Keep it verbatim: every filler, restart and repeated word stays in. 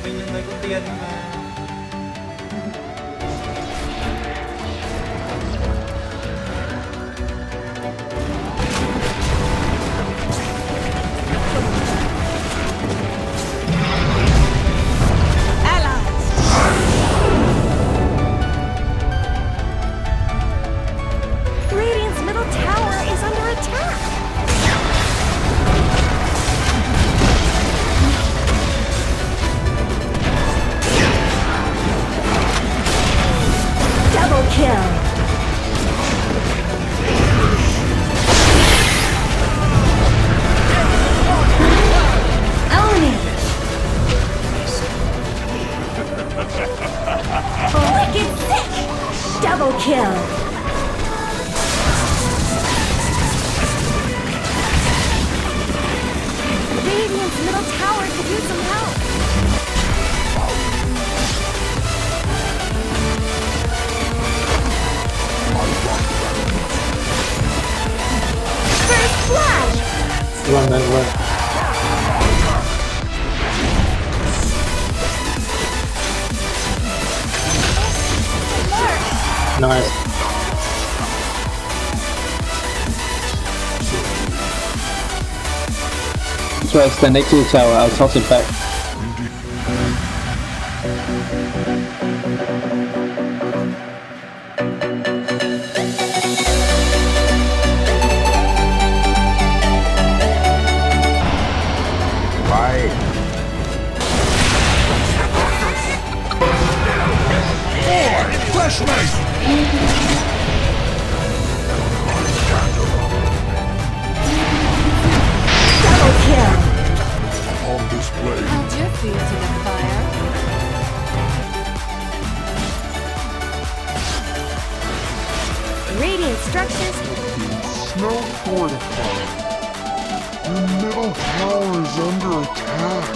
mình là người có tiền mà. Double kill! Radiant's middle tower could use some help! First blood! Run that way. Nice. Try to stand next to the tower, I'll toss it back. Right. Boy, flash knife! Double kill! On display. How'd you feel to the fire? Radiant structures. Snow fortified. Your middle tower is under attack.